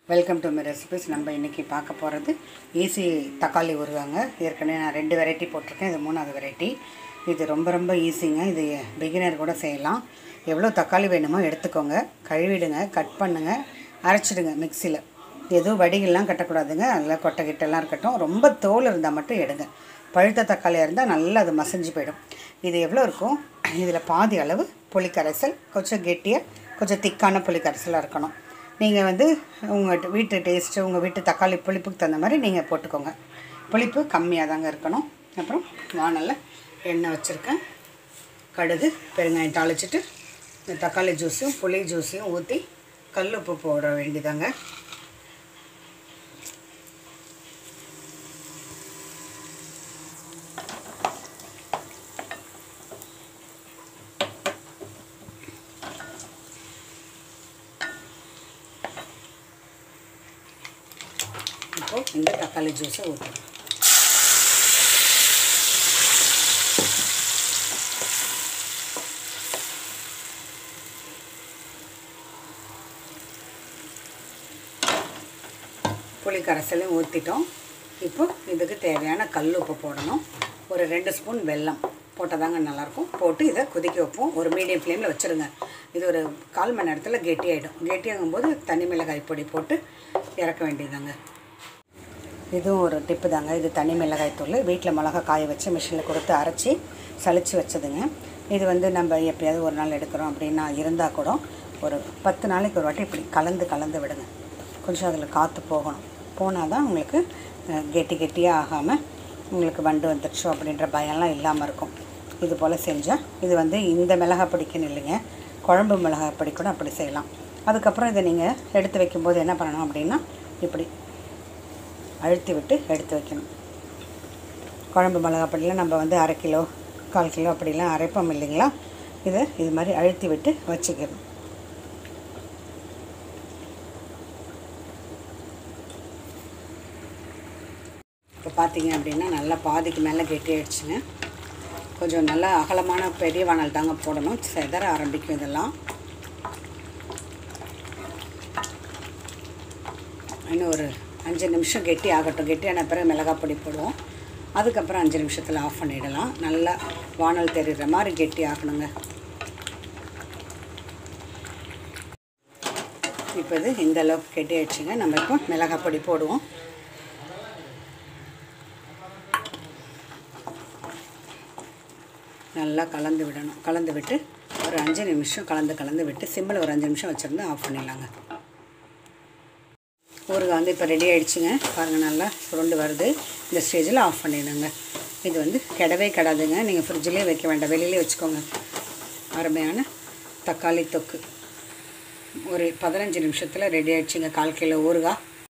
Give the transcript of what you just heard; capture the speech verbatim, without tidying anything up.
Welcome to my recipes. நம்ம இன்றைக்கி பார்க்க போகிறது ஈஸி தக்காளி ஊறுகாங்க. ஏற்கனவே நான் ரெண்டு வெரைட்டி போட்டிருக்கேன், இது மூணாவது வெரைட்டி. இது ரொம்ப ரொம்ப ஈஸிங்க. இது பிகினர் கூட செய்யலாம். எவ்வளோ தக்காளி வேணுமோ எடுத்துக்கோங்க, கழுவிடுங்க, கட் பண்ணுங்கள், அரைச்சிடுங்க மிக்சியில். எதுவும் வடிகள்லாம் கட்டக்கூடாதுங்க, அதில் கொட்டை கிட்டெல்லாம் இருக்கட்டும். ரொம்ப தோல் இருந்தால் மட்டும் எடுங்க. பழுத்த தக்காளியாக இருந்தால் நல்லா அது மசிஞ்சு போயிடும். இது எவ்வளோ இருக்கும், இதில் பாதி அளவு புளிக்கரைசல், கொஞ்சம் கெட்டியாக கொஞ்சம் திக்கான புளிக்கரைசலாக இருக்கணும். நீங்கள் வந்து உங்கள் வீட்டு டேஸ்ட்டு, உங்கள் வீட்டு தக்காளி புளிப்புக்கு தகுந்த மாதிரி நீங்கள் போட்டுக்கோங்க. புளிப்பு கம்மியாக தாங்க இருக்கணும். அப்புறம் வானலில் எண்ணெய் வச்சுருக்கேன். கடுகு பெருங்காயம் தாளிச்சிட்டு இந்த தக்காளி ஜூஸையும் புளி ஜூஸையும் ஊற்றி கல் உப்பு போட வேண்டியதாங்க. இப்போது இந்த தக்காளி ஜூஸை ஊற்றணும். புளி கரைசலையும் ஊற்றிட்டோம். இப்போ இதுக்கு தேவையான கல் உப்பு போடணும். ஒரு ரெண்டு ஸ்பூன் வெல்லம் போட்டால் தாங்க நல்லாயிருக்கும். போட்டு இதை கொதிக்க வைப்போம். ஒரு மீடியம் ஃப்ளேமில் வச்சுருங்க. இது ஒரு கால் மணி நேரத்தில் கெட்டியாகிடும். கெட்டியாகும்போது தனி மிளகாய் பொடி போட்டு இறக்க வேண்டியதாங்க. இதுவும் ஒரு டிப்பு தாங்க. இது தனி மிளகாய் தூள் வீட்டில் மிளகா காய வச்சு மிஷினில் கொடுத்து அரைச்சி சளிச்சு வச்சதுங்க. இது வந்து நம்ம எப்போயாவது ஒரு நாள் எடுக்கிறோம் அப்படின்னா இருந்தால் கூட ஒரு பத்து நாளைக்கு ஒரு வாட்டி இப்படி கலந்து கலந்து விடுங்க. கொஞ்சம் அதில் காற்று போகணும். போனால் தான் உங்களுக்கு கெட்டி கெட்டியாக ஆகாமல் உங்களுக்கு வண்டு வந்துடுச்சோ அப்படின்ற பயம்லாம் இல்லாமல் இருக்கும். இது போல் செஞ்சால் இது வந்து இந்த மிளகாய் பொடிக்குன்னு இல்லைங்க, குழம்பு மிளகாய் பொடி கூட அப்படி செய்யலாம். அதுக்கப்புறம் இதை நீங்கள் எடுத்து வைக்கும்போது என்ன பண்ணணும் அப்படின்னா இப்படி அழுத்தி விட்டு எடுத்து வைக்கணும். குழம்பு மிளகாய் பொடியில் நம்ம வந்து அரை கிலோ கால் கிலோ அப்படிலாம் அரைப்போம் இல்லைங்களா, இதை இது மாதிரி அழுத்தி விட்டு வச்சுக்கணும். இப்போ பார்த்தீங்க அப்படின்னா நல்லா பாதிக்கு மேலே கெட்டி ஆகிடுச்சுங்க. கொஞ்சம் நல்லா அகலமான பெரிய வானல் தாங்க போடணும், செதற ஆரம்பிக்கும் இதெல்லாம். இன்னும் ஒரு அஞ்சு நிமிஷம் கெட்டி ஆகட்டும். கெட்டியான பிறகு மிளகாய் பொடி போடுவோம். அதுக்கப்புறம் அஞ்சு நிமிஷத்தில் ஆஃப் பண்ணிடலாம். நல்லா வானல் தெரிகிற மாதிரி கெட்டி ஆகணுங்க. இப்போ இது இந்த அளவுக்கு கெட்டி ஆயிடுச்சுங்க. நம்ம இப்போ மிளகாய் பொடி போடுவோம். நல்லா கலந்து விடணும். கலந்து விட்டு ஒரு அஞ்சு நிமிஷம் கலந்து கலந்து விட்டு சிம்மில் ஒரு அஞ்சு நிமிஷம் வச்சுருந்து ஆஃப் பண்ணிடலாங்க. ஊறுகாய் வந்து இப்போ ரெடி ஆகிடுச்சுங்க. பாருங்கள் நல்லா சுருண்டு வருது. இந்த ஸ்டேஜில் ஆஃப் பண்ணிடுங்க. இது வந்து கெடவே கெடாதுங்க. நீங்கள் ஃப்ரிட்ஜிலே வைக்க வேண்டாம், வெளியிலே வச்சுக்கோங்க. அருமையான தக்காளி தொக்கு ஒரு பதினஞ்சு நிமிஷத்தில் ரெடி ஆகிடுச்சுங்க. கால் கிலோ ஊறுகாய்.